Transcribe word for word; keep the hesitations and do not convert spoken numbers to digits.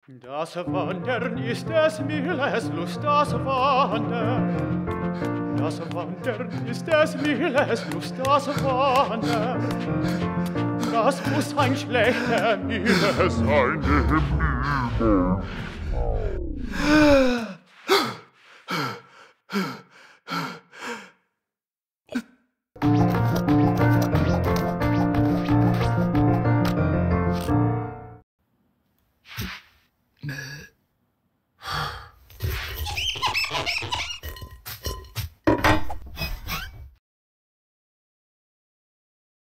Das Wandern ist des Milles Lust, das Wandern. Das Wandern ist des Milles Lust, das Wandern. Das muss ein schlechter Mille sein im Übel.